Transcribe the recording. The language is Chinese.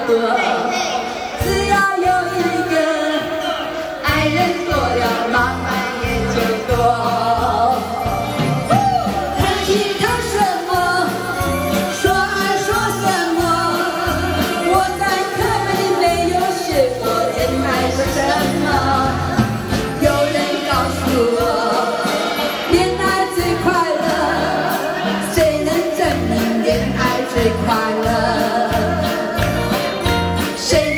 多。只要有一个爱人多了，麻烦也就多。谈起谈什么，说爱说什么，我在课本里没有学过恋爱是什么。有人告诉我，恋爱最快乐，谁能证明恋爱最快乐？谁？